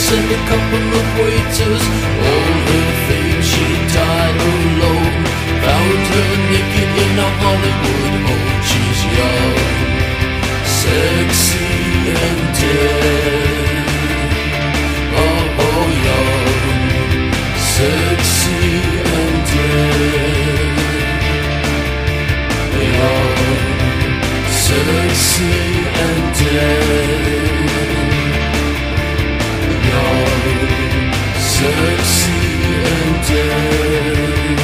and a couple of waiters. All her fame, she died alone. Found her naked in a Hollywood home. She's young, sexy and dead. Oh, young, sexy and dead. Young, sexy and dead. Young, sexy and dead.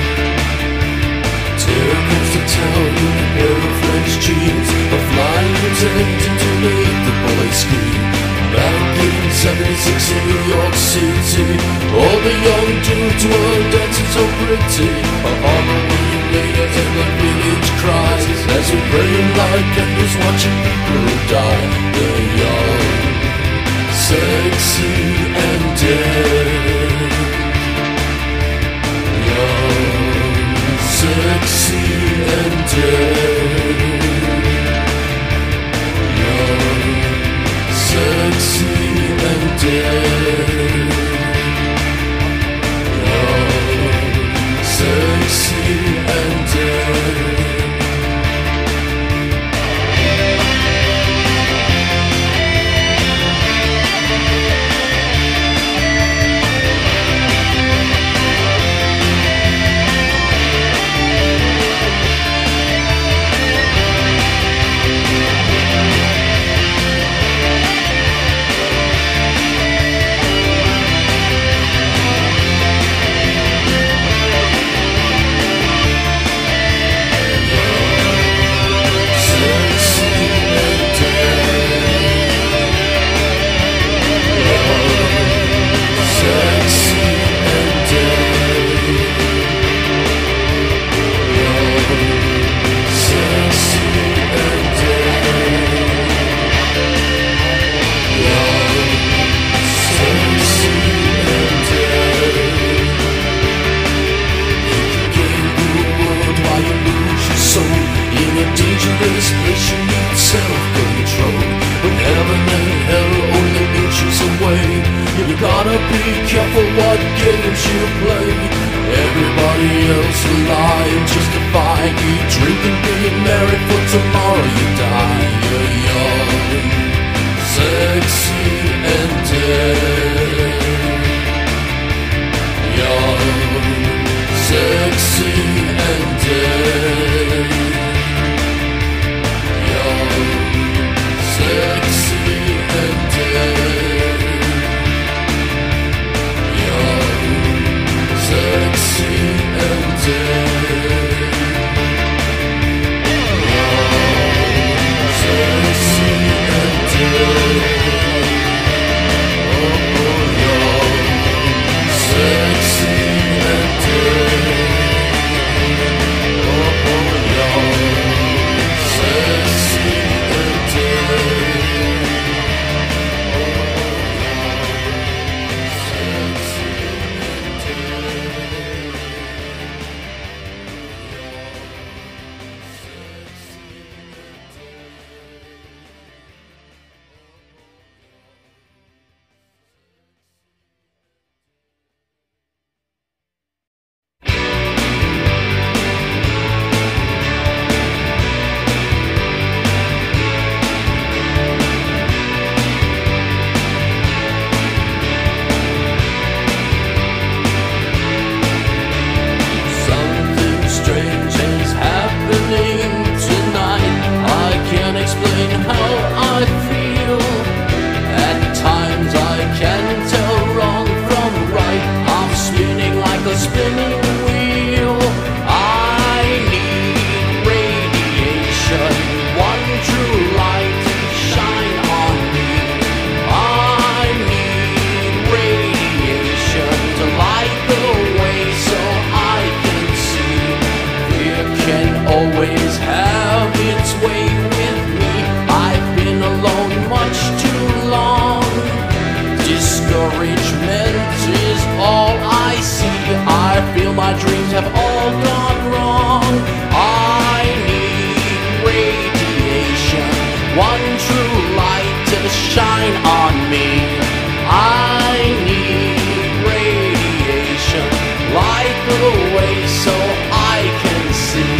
Terror comes to town in a pair of French jeans, a flying attempting to make the boy scream. Back in '76 in New York City, all the young dudes were dancing so pretty. A Halloween later and the village cries as we praying like candles watching people die. They're young, sexy and dead. Young, sexy and dead. Young, sexy and dead. Young, sexy and dead. You gotta be careful what games you play. Everybody else lying, justifying. Eat, drink and be merry, for tomorrow you die. You're young, sexy and dead. Young, sexy and dead. Young, sexy and dead. Sexy and dead. Young, sexy and dead. Oh, young, sexy and dead. Oh, young, sexy and dead. My dreams have all gone wrong. I need radiation, one true light to shine on me. light the way so I can see.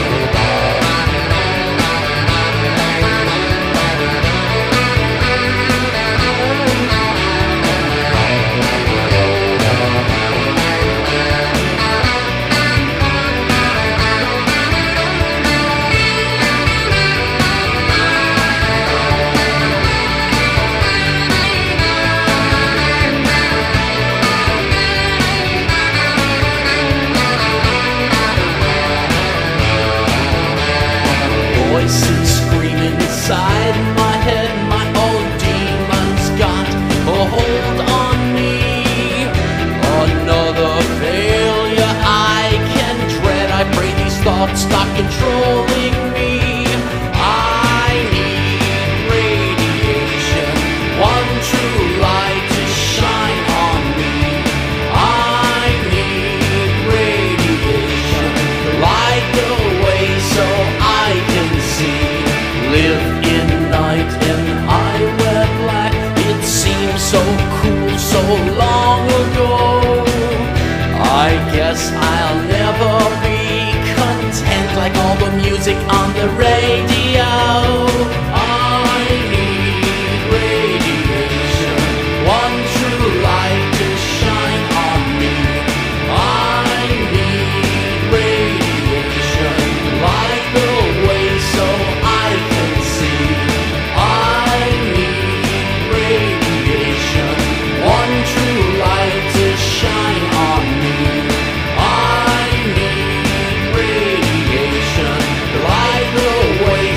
Voices screaming inside my head, my own demons got a hold on me. Another failure I can dread. I pray these thoughts stop controlling me. I need radiation, one true light to shine on me. I need radiation, light the way so I can see. Live in night and I wear black. It seems so cool so long ago. I guess I'll never be content like all the music on the radio. I need radiation, one true light to shine on me. I need radiation, light the way so I can see. I need radiation, one true light to shine on me. I need radiation, light the way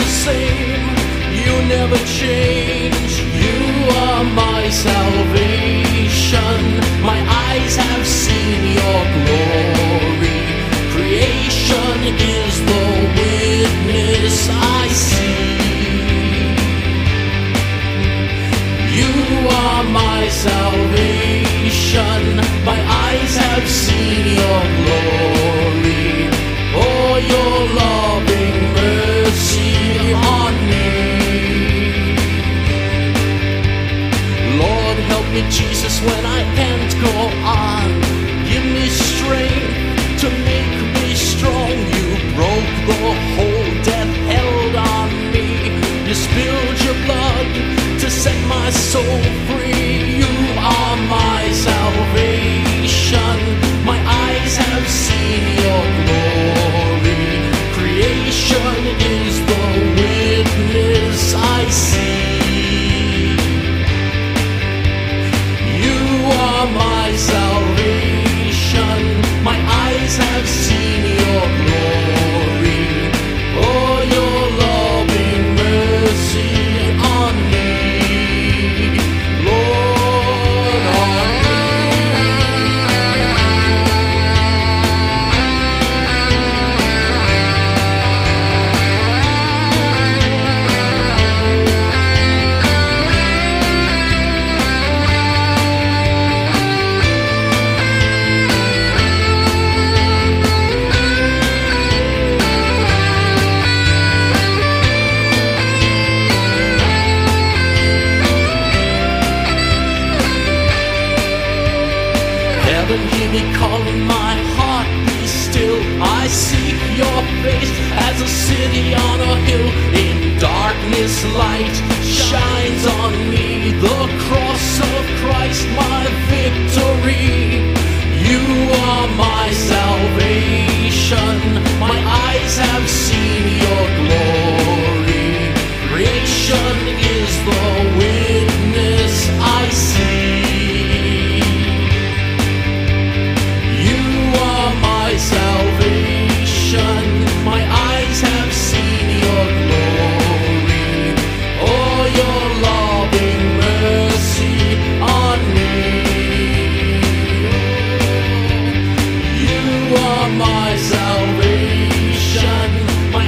same. You never change. You are my salvation. My eyes have seen your glory. Creation is the witness I see. You are my salvation. My eyes have seen your glory. Oh, your loving mercy on me. Lord, help me, Jesus, when I can't go on. Give me strength to make me strong. You broke the hold death held on me. You spilled your blood to set my soul free. You are my salvation. My eyes have seen your glory. Creation is the witness I see. You are my salvation. My eyes have seen your glory. Oh, your loving mercy on me, Lord, on me. Heaven, hear me calling, my heart be still. I seek your face as a city on a hill. In darkness light shines on me. The cross of Christ, my victory. You are my salvation. My eyes have seen your glory. Creation is the witness I see. Salvation, my eyes have seen your glory. Oh, your loving mercy on me. You are my salvation. My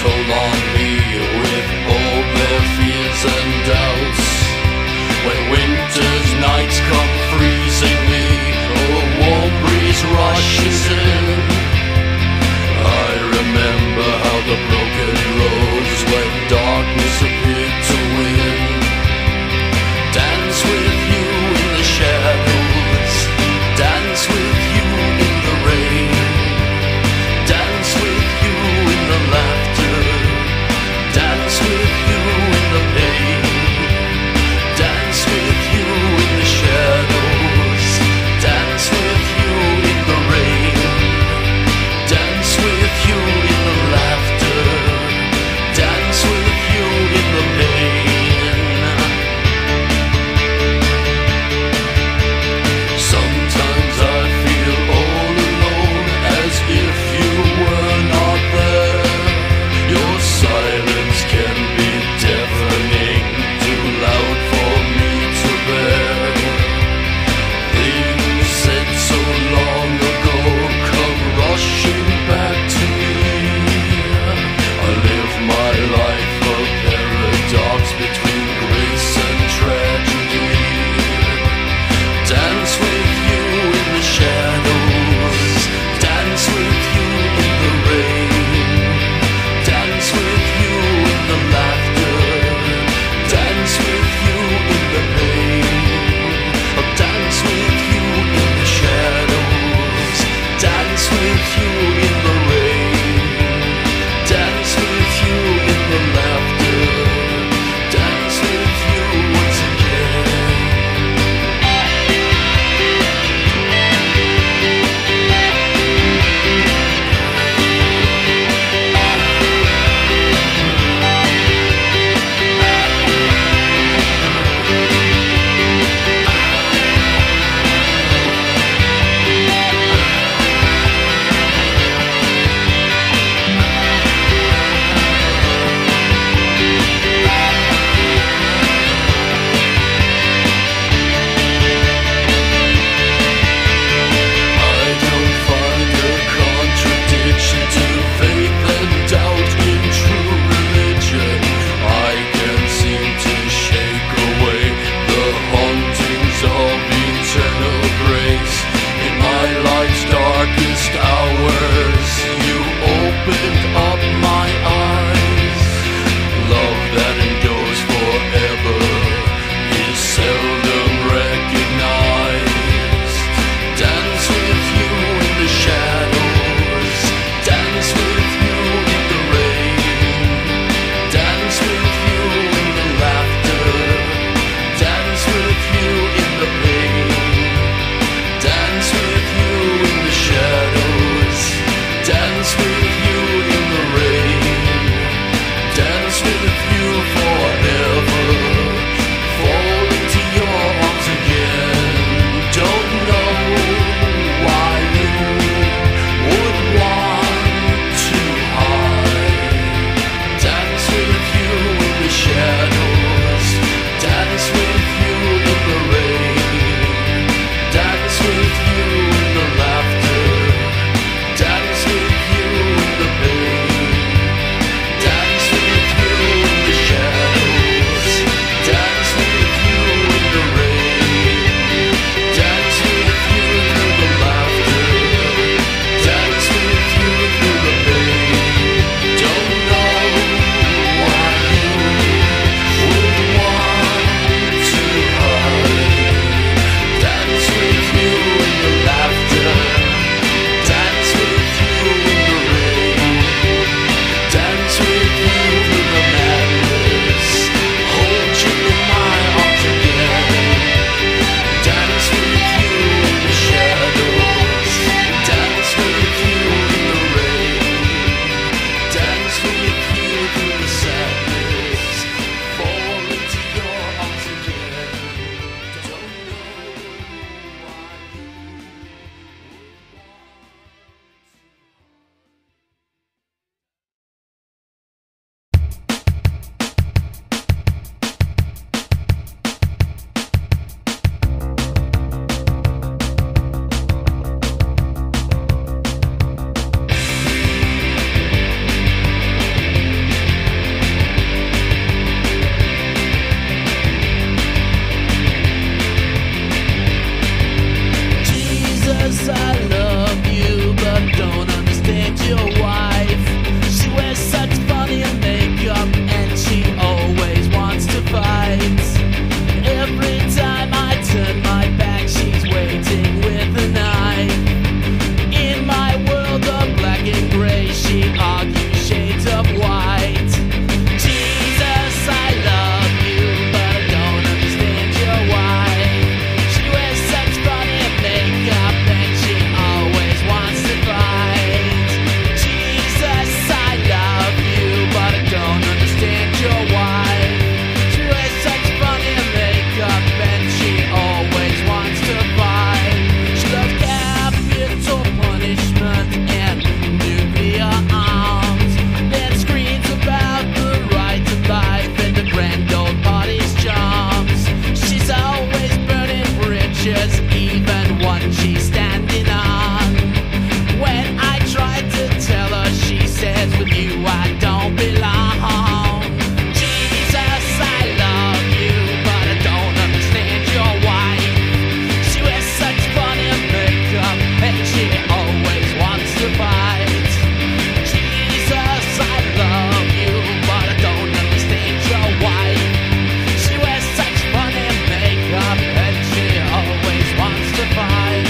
toll on me with all their fears and doubts. When winter's nights come freezingly, a warm breeze rushes in. I remember how the broken roads when darkness appeared to win. Dance with you in the shadows, dance with you in the rain, dance with you in the laughter, dance with you in the pain. I don't belong. Jesus, I love you, but I don't understand your wife. She wears such funny makeup and she always wants to fight. Jesus, I love you, but I don't understand your wife. She wears such funny makeup and she always wants to fight.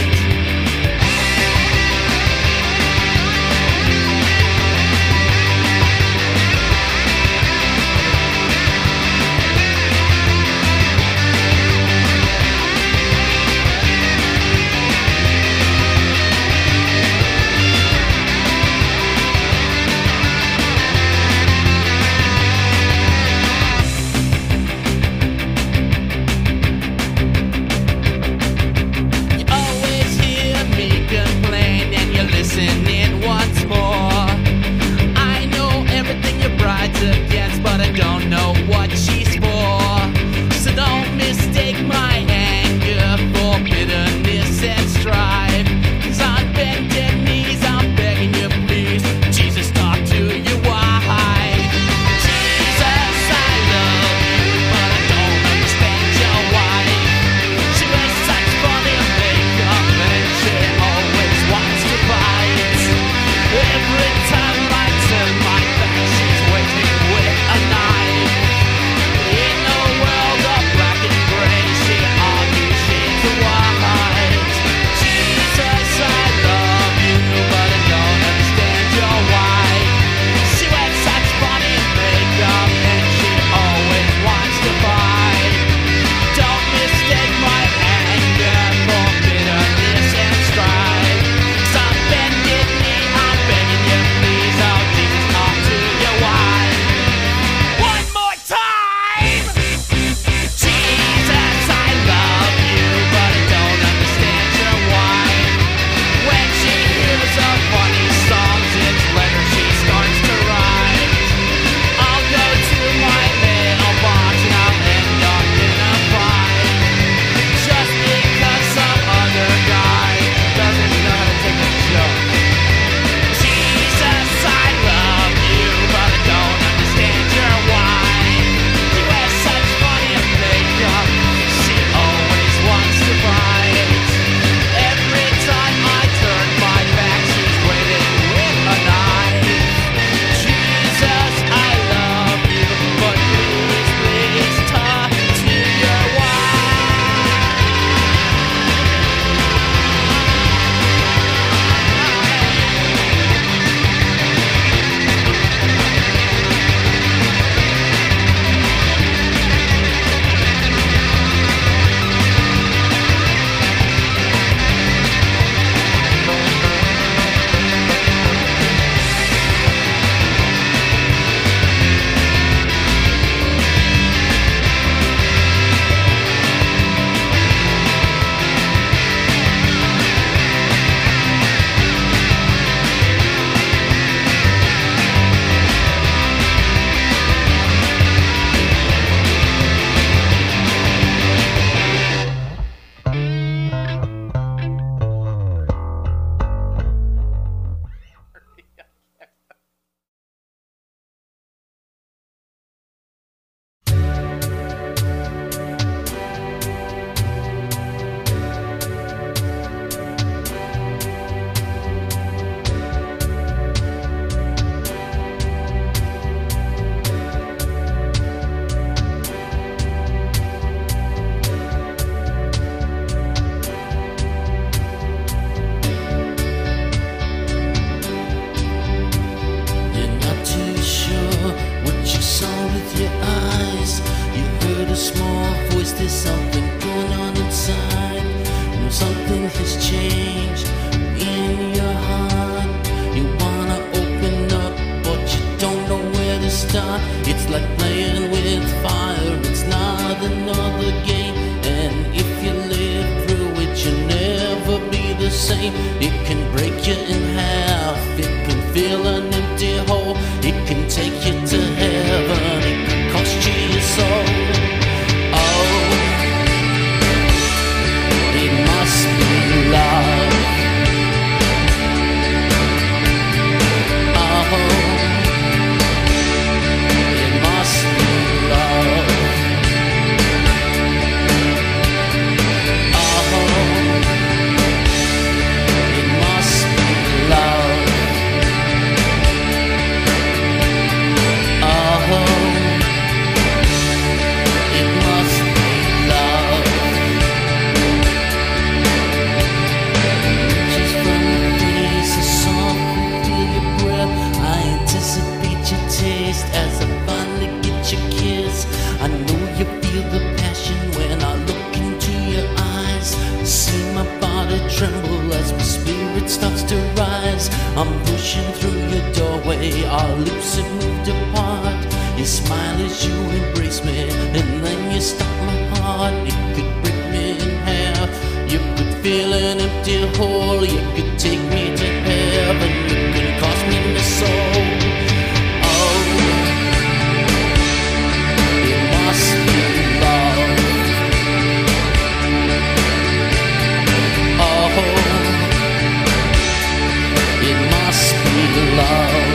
Listening once more. I know everything your bride's against, but I don't know what she's for. So don't mistake my anger for bitterness and strife. 'Cause on bended knees I'm begging you please, Jesus, talk to your wife. Jesus, I love you, but I don't understand your wife. She wears such funny makeup and she always wants to fight. Every time I turn my back, she's waiting with a knife. In a world of black and gray, she argues she's a white. Jesus, I love you, but I don't understand your wife. She wears such funny makeup and she always wants to fight. Don't mistake my anger for bitterness and strife. 'Cause I'm bended knee, I'm begging you please, oh Jesus, talk to your wife. One more time! Jesus, I love you, but I don't understand your wife. When she hears a funny songs, it's letters she starts to write. I'll go to my mailbox and I'll end up in a fight. Just because some other guy doesn't know how to take a joke. Jesus, I love you, but I don't understand your wife. She wears such funny makeup, she always wants to fight. Every time I turn my back, she's waiting with a knife. Jesus, I love you, but please, please talk to your wife. You're not too sure what you saw with your eyes. You heard a small voice, there's something going on inside. You know something has changed in your heart. You wanna open up, but you don't know where to start. It's like playing with fire, it's not another game. And if you live through it, you'll never be the same. It can break you in half, it can fill an empty hole. It can take you to heaven, it can cost you your soul. Oh, it must be love. Oh, taste as I finally get your kiss. I know you feel the passion when I look into your eyes. See my body tremble as my spirit starts to rise. I'm pushing through your doorway, our lips have moved apart. You smile as you embrace me, and then you stop my heart. You could break me in half, you could fill an empty hole. You could take me to heaven, you could cost me my soul. Oh, it must be love. Oh, it must be love.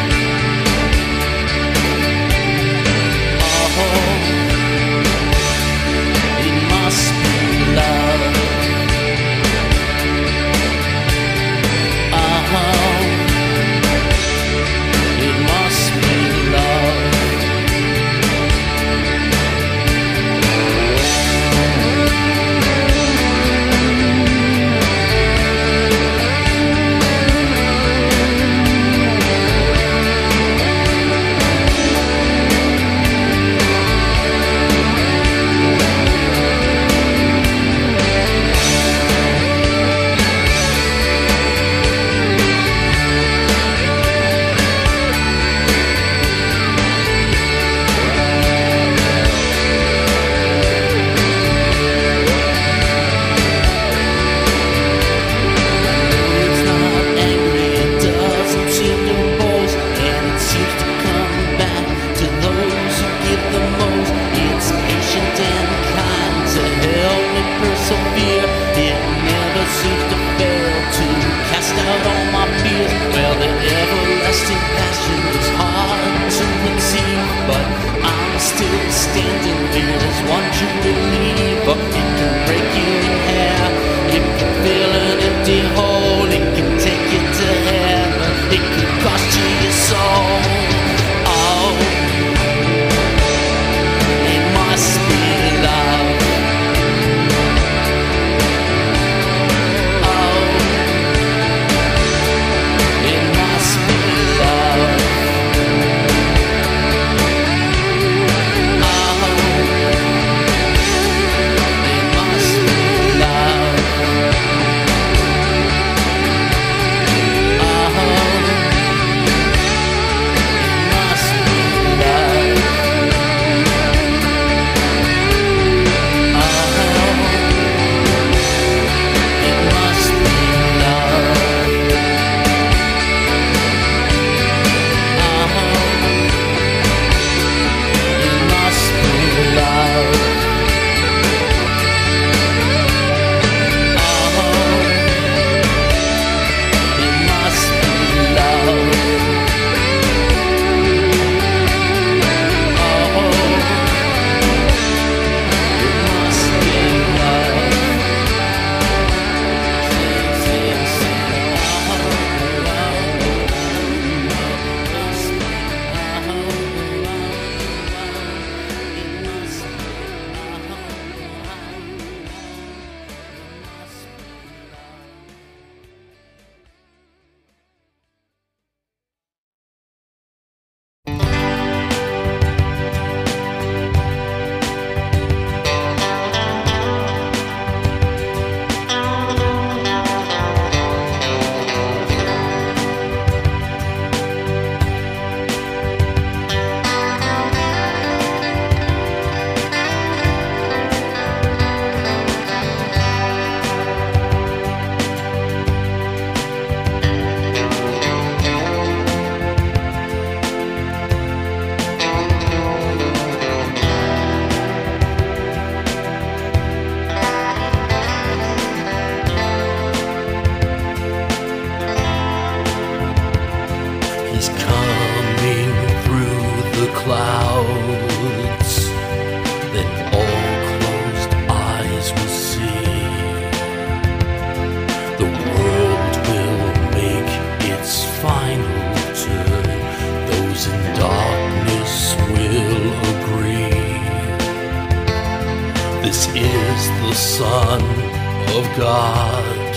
This is the Son of God,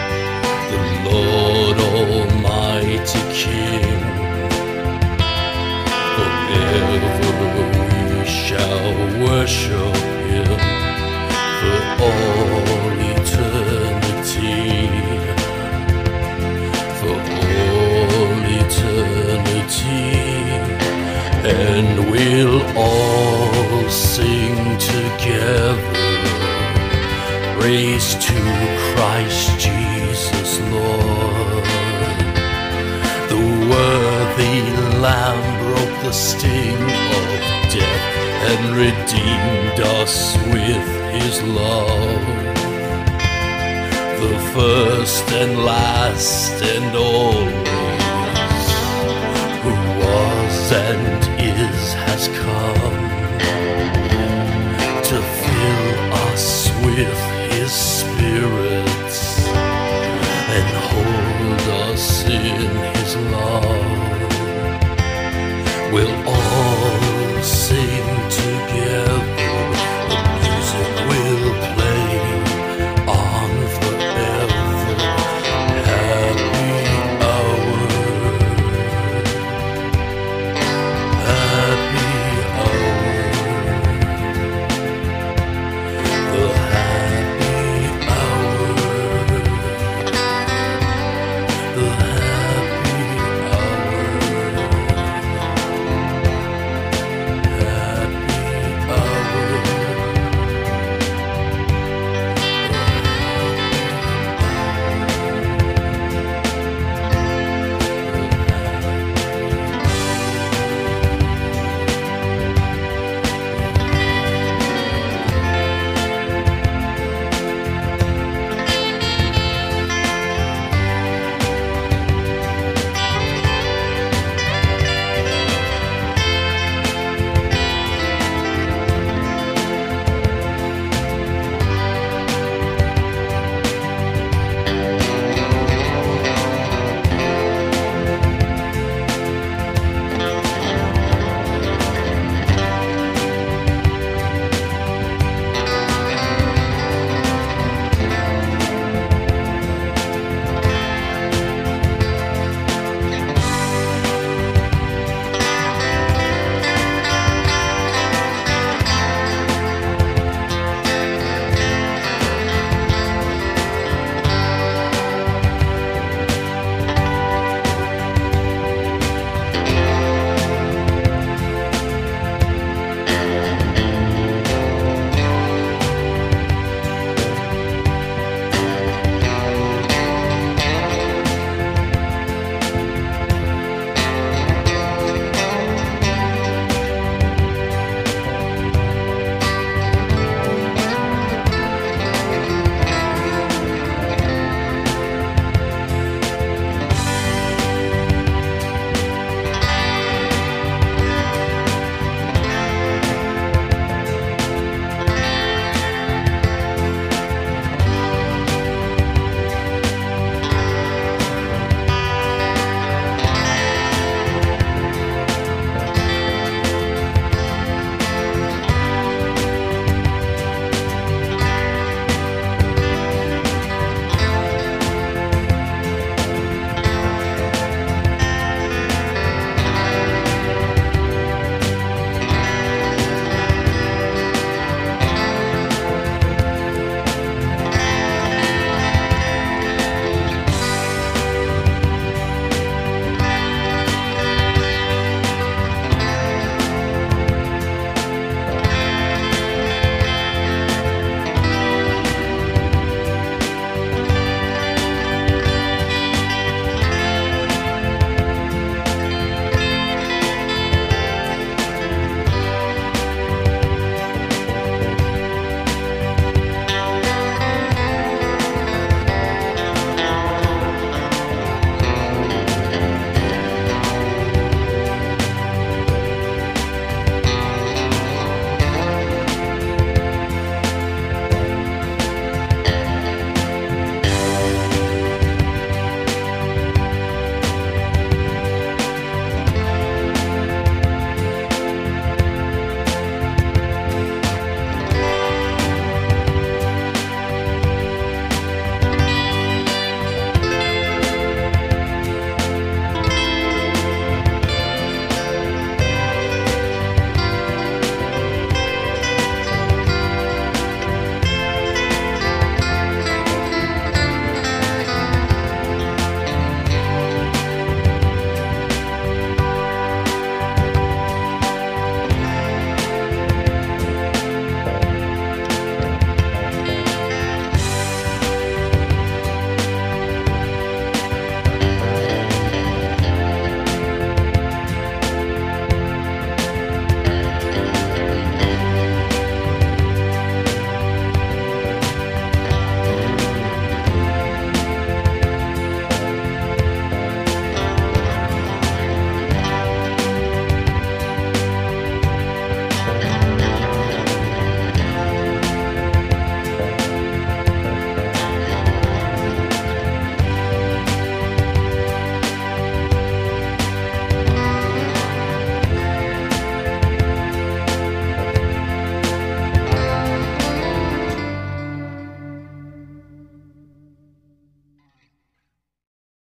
the Lord Almighty King. forever we shall worship Him for all eternity, for all eternity, and we'll all sing together, praise to Christ Jesus Lord. The worthy Lamb broke the sting of death and redeemed us with His love. The first and last and always, who was and is, has come to fill us with His Spirit and hold us in His love. We'll all